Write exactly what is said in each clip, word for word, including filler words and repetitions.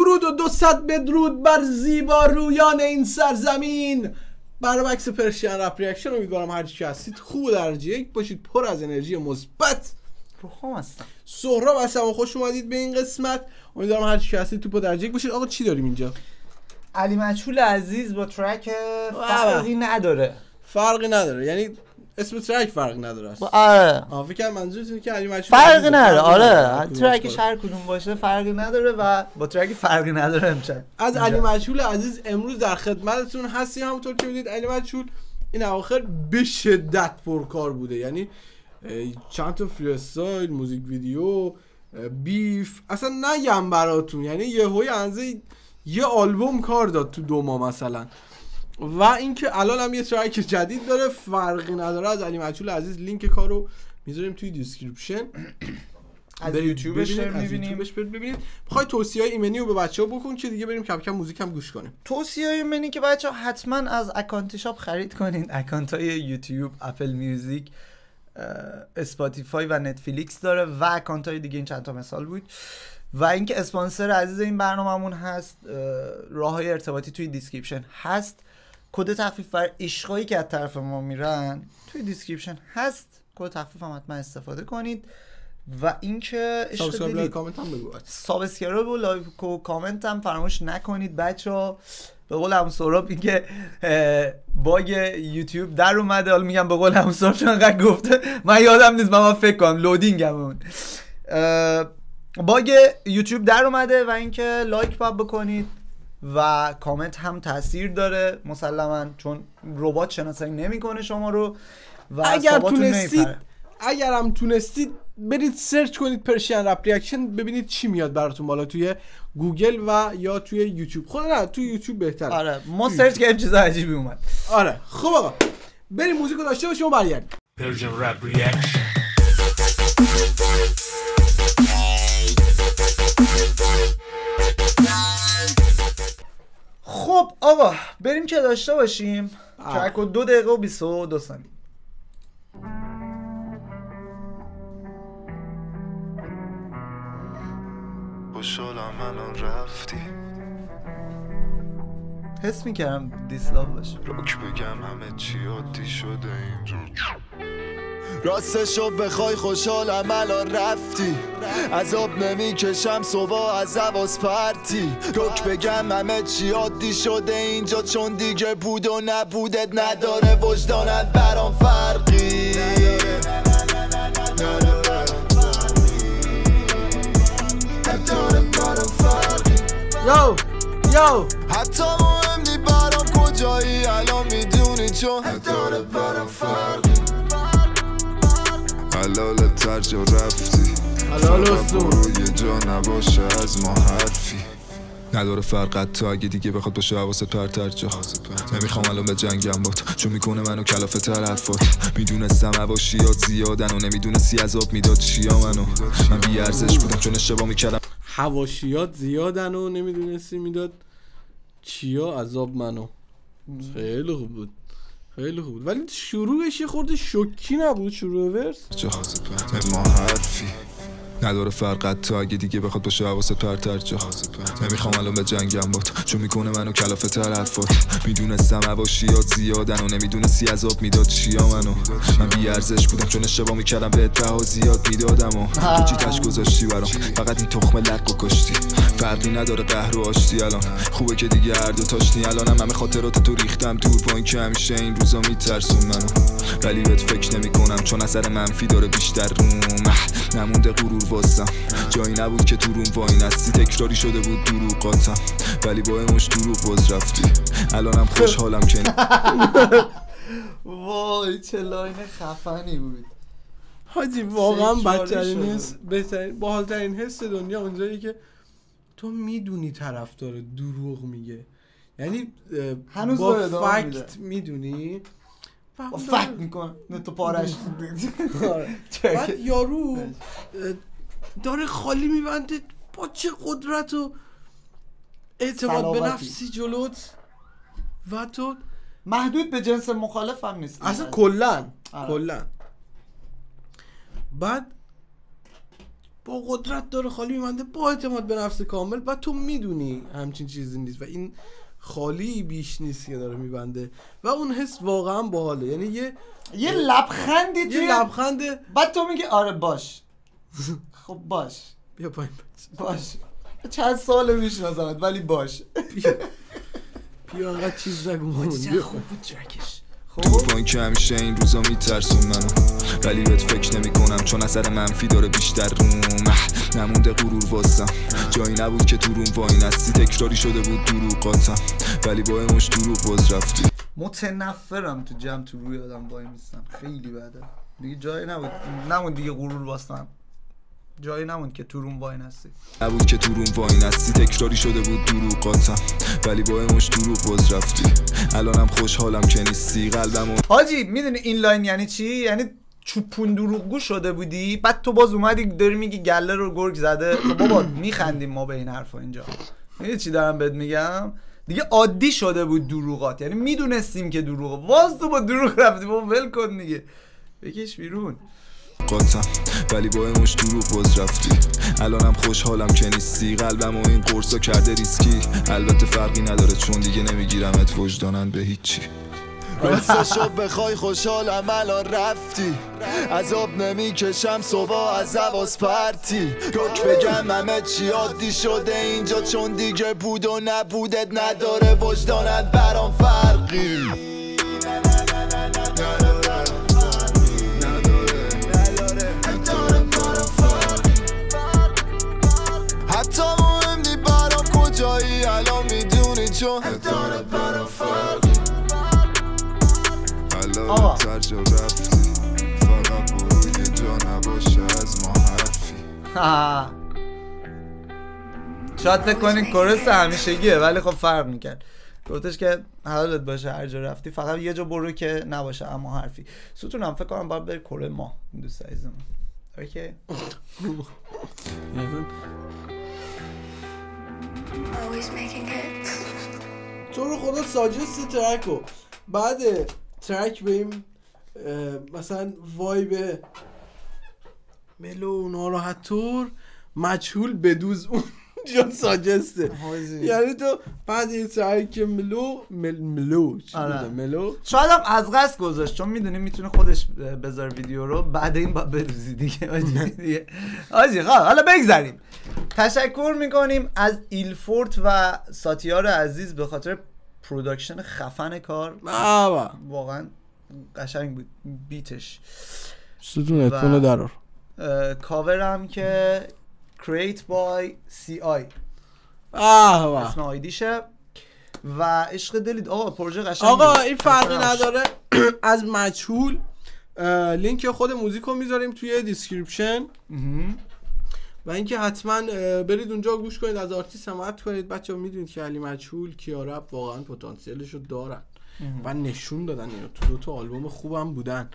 درود و دوصد بدرود بر زیبا رویان این سرزمین. برنامه عکس پرشین رپ ریاکشن. امیدوارم هر چی هستید خوب درجه یک باشید، پر از انرژی مثبت. روحم هستم. سهراب هستم، خوش اومدید به این قسمت. امیدوارم هر چی هستید تو درجه یک باشید. آقا چی داریم اینجا؟ علی مجهول عزیز با ترک فرقی نداره. فرقی نداره یعنی اسم ترک فرق نداره است. آره. آ فکر کنم منظورتونه که علی مجهول فرقی نداره. آره. ترکش هر کدوم باشه فرقی نداره و با ترک فرقی نداره امشب. از علی مجهول عزیز امروز در خدمتتون هستیم. همونطور که میدید علی مجهول این اواخر به شدت پرکار بوده، یعنی چند تا فری استایل، موزیک ویدیو، بیف، اصلا نگم براتون، یعنی یهوی انزه یه آلبوم کار داد تو دو ماه مثلا. و اینکه الان هم یه ترک جدید داره، فرقی نداره، از علی مجهول عزیز. لینک کارو میذاریم توی دیسکریپشن، از یوتیوبش میبینیم. ببینید. بخوای توصیه‌های ایمنی رو به بچه‌ها بکن که دیگه بریم کم کم موزیک هم گوش کنیم. توصیه‌های ایمنی که بچه‌ها حتما از اکانت شاپ خرید کنین. اکانت‌های یوتیوب، اپل میوزیک، اسپاتیفای و نتفلیکس داره و اکانت‌های دیگه. این چند تا مثال بود. و اینکه اسپانسر عزیز این برنامه‌مون هست، راه‌های ارتباطی توی دیسکریپشن هست. کد تخفیف بر عشقایی که از طرف ما میرن توی دیسکریپشن هست. کد تخفیف هم حتما استفاده کنید. و اینکه سابسکرایب، لایک، کامنت هم بگو. سابسکرایب و لایک و کامنت هم فراموش نکنید بچه‌ها. به قول همون سهراب اینکه باگ یوتیوب در اومده. حالا میگم به قول همون سهراب چون انقدر گفته من یادم نیست، من فکر کنم لودینگمون باگ یوتیوب در اومده. و اینکه لایک پاپ بکنید و کامنت هم تاثیر داره مسلما، چون ربات شناسایی نمیکنه شما رو. و اگر تونستید اگر هم تونستید برید سرچ کنید پرشین رپ ریاکشن، ببینید چی میاد براتون بالا توی گوگل و یا توی یوتیوب. خود نه توی یوتیوب بهتره. آره ما سرچ کردیم چیز عجیبی اومد. آره خب آقا بریم موزیکو داشته باشیم و برگردیم. پرشین رپ ریاکشن. خب آقا بریم که داشته باشیم. ترک و دو دقیقه و بیست و دو ثانیه. خوشحالم الان رفتی، حس میکردم دیسلاو باشه. روک بگم همه چی عادی شده اینجور. راستشو بخوای خوشحالم الان رفتی، عذاب نمیکشم صبح از حواس پرتی. روک بگم همه چی عادی شده اینجا، چون دیگه بود و نبودت نداره وجدانت برام فرقی. یو یو حتی مهم نی برام کجایی الان میدونی، چون نداره برام فرقی. حلاله ترجا رفتی، حلال اصول یه جا نباشه از ما حرفی. نداره فرقت تو اگه دیگه بخواد باشه حواست پرتر جا. نمیخوام الان به جنگم بات، چون میکنه منو کلافه طرفات. میدونستم حواشیات زیادن و نمیدونستی عذاب میداد چیا منو. من بی ارزش بودم چون اشتباه میکردم. حواشیات زیادن و نمیدونستی میداد چیا عذاب منو. خیلی خوب بود، خیلی خوب بود، ولی شروعش یه خورده شوکی نبود. شروع ورس جا ما حرفی. نداره فرقت تو اگه دیگه بخواد باشه حواست پرتر جا. نمیخوام الان به جنگم بات، چون میکنه منو کلافه طرفات. میدونستم حواشیات زیادن و نمیدونستی عذاب میداد چیا منو. من بی ارزش بودم چون اشتباه میکردم به بها زیاد میدادم و تو چی تش گذاشتی برام، فقط این تخم لق و کشتی. فرقی نداره قهر و آشتی الان، خوبه که دیگه هر دو تاشتی. الانم همه خاطرات تو ریختم دور با این که همیشه این روزا میترسون منو. ولی بهت فکر نمیکنم چون اثر منفی داره بیشتر روم. نمونده غرور واسم، جایی نبود که تو روم وای نستی. تکراری شده بود دروغاتم، ولی با این مش دروغ باز رفتی. الانم خوشحالم که وای چه لاین خفنی بود حاجی. واقعا بدترین حس، بهترین باحالترین حس دنیا اونجایی که تو میدونی طرف داره دروغ میگه، یعنی هنوز با داره فکت میدونی با فکت میکنه نه تو پارش. بعد یارو داره خالی میبنده با چه قدرت و اعتماد به نفسی جلوت و تو محدود به جنس مخالف هم نیست اصلا کلن کلن. بعد با قدرت داره خالی میبنده با اعتماد به نفس کامل و تو میدونی همچین چیزی نیست و این خالی بیش نیست که داره میبنده و اون حس واقعا باحاله. یعنی یه یه لبخندی توی یه لبخنده بعد تو میگی آره باش خب باش بیا پایین باش چند ساله میشناسمت ولی باش بیا بیا انقدر چیز نگو چه خوب بود ترکش. تو با این که همیشه این روزا میترسون منو ولی بهت فکر نمی کنم چون اثر منفی داره بیشتر روم. نمونده غرور واسم جایی نبود که تو روم وای نستی تکراری شده بود دروغاتم ولی با این مش دروغ باز رفتی. متنفرم تو جمع تو روی آدم وای میستم خیلی بده دیگه جایی نبود نمون دیگه غرور واسم جایی نموند که تو روم وای نستی نبود که تو روم وای نستی تکراری شده بود دروغاتم ولی با این مش دروغ باز رفتی. الانم خوشحالم که نیستی قلبمو. حاجی میدونی این لاین یعنی چی؟ یعنی چوپون دروغگو شده بودی بعد تو باز اومدی داری میگی گله رو گرگ زده. بابا میخندیم ما به این حرفا اینجا. میدونی چی دارم بهت میگم؟ دیگه عادی شده بود دروغات، یعنی میدونستیم که دروغه باز تو با دروغ رفتی. بابا ول کن دیگه بکش بیرون قاتم ولی با این مش دروغ باز رفتی. الانم خوشحالم که نیستی قلبمو این قرصا کرده ریسکی. البته فرقی نداره چون دیگه نمیگیرمت وجدانن به هیچی. راستشو بخوای خوشحالم الان رفتی عذاب نمیکشم صبح از حواس پرتی رک بگم همه چی عادی شده اینجا چون دیگه بود و نبودت نداره وجدانت برام فرقی. حتی مهم نی برام کجایی الان میدونی چون نداره برام فرقی. الان ترجا رفتی فقط برو یه جا نباشه از ما حرفی. شاید فکر کنین کورس همیشگیه ولی خب فرق میکرد. گفتش که حالت باشه هر جا رفتی فقط یه جا برو که نباشه اما حرفی. ستونم فکر کنم باید بری کره ما این دوست عزیزم. اوکی تو رو خدا ساجست ترکو بعد ترک بریم مثلا وایب ملو ناراحت طور مجهول بدوز اون جا ساجسته. یعنی تو بعد این ترک ملو مل ملو چی بوده ملو شاید هم از قصد گذاشت چون میدونی میتونه خودش بذار ویدیو رو بعد این با بدوزی دیگه آجی آجی خب حالا بگذاریم. تشکر میکنیم از ایلفورت و ساتیار عزیز به خاطر پروداکشن خفن کار. بابا واقعا قشنگ بود بیتش. ستون اتفاق درار کاورم که create by سی آی اسم آیدیشه و عشق دلید. آقا پروژه قشنگ آقا این فرقی نداره از مجهول. لینک خود موزیک رو میذاریم توی دیسکریپشن و اینکه حتما برید اونجا گوش کنید از آرتیست حمایت کنید. بچه ها میدونید که علی مجهول کیارب واقعا پتانسیلش رو دارن و نشون دادن اینو تو دو تا آلبوم خوبم بودن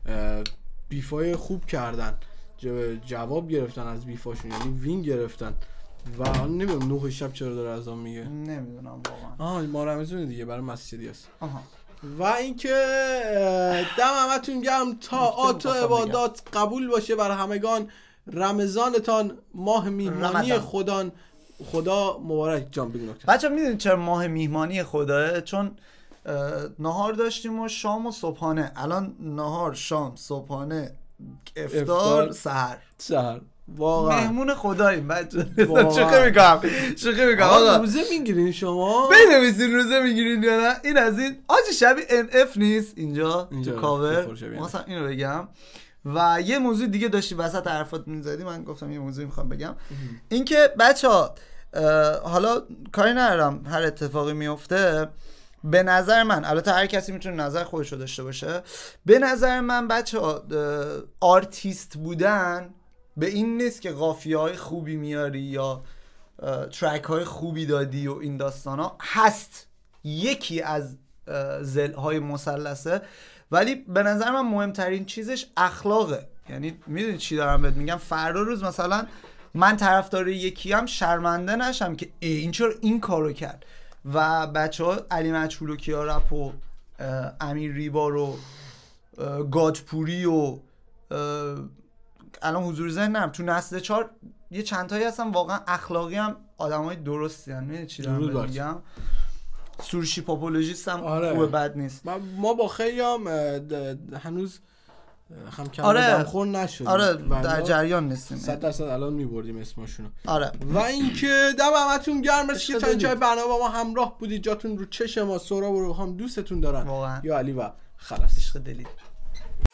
بیفای خوب کردن جواب گرفتن از بیفاشون یعنی وین گرفتن و نمیدونم نه شب چرا داره از آن میگه نمیدونم واقعا. آه ما رمزونه دیگه برای مسجدی هست. و اینکه دم همتون گرم تا آت و عبادات قبول باشه برای همگان. رمضانتان ماه میهمانی خدا خدا مبارک. جان بگو نکته. بچه‌ها میدونید چرا ماه میهمانی خداه؟ چون نهار داشتیم و شام و صبحانه. الان نهار شام صبحانه افطار سحر سحر واقعا مهمون خداییم بچه. شوخی میکنم شوخی میکنم. آقا روزه میگیرین شما بنویسین روزه میگیرین یا نه. این از این آجی شبیه ان اف نیست اینجا تو کاور مثلا اینو بگم. و یه موضوع دیگه داشتی وسط حرفات میزدی من گفتم یه موضوع میخوام بگم. اینکه بچه‌ها حالا کاری ندارم هر اتفاقی میفته به نظر من، البته هر کسی میتونه نظر خودش رو داشته باشه، به نظر من بچه‌ها آرتیست بودن به این نیست که قافیه‌های خوبی میاری یا ترک های خوبی دادی و این داستانا هست، یکی از ضلع‌های مثلثه، ولی به نظر من مهمترین چیزش اخلاقه. یعنی میدونی چی دارم بهت میگم؟ فردا روز مثلا من طرفدار یکی هم شرمنده نشم که این چرا این کارو کرد. و بچه ها علی مجهول و کیارپ و امیر ریبار و گادپوری و الان حضور ذهن نرم تو نسل چهار یه چند تایی هستن واقعا اخلاقی هم آدمای درستی ان. میدونی چی دارم میگم؟ سروشی پاپولوژیست هم آره. خوبه بد نیست. ما با خیلی هم هنوز هم کم آره. آدم خور نشدیم. آره در جریان نیستیم. صد درصد الان میبردیم اسمشونو. آره. و اینکه دم همتون گرم مرسی که تا اینجا برنامه با ما همراه بودید. جاتون رو چش ما. سهراب و روحام دوستتون دارن. واقعا. یا علی و خلاص. عشق دلی.